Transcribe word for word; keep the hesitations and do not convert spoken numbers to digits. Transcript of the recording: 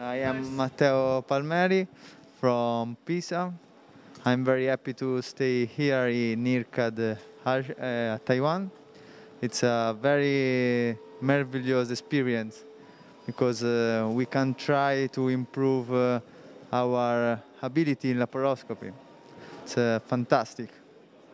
I am Matteo Palmeri from Pisa. I'm very happy to stay here in Nircad, uh, Taiwan. It's a very marvelous experience because uh, we can try to improve uh, our ability in laparoscopy. It's uh, fantastic.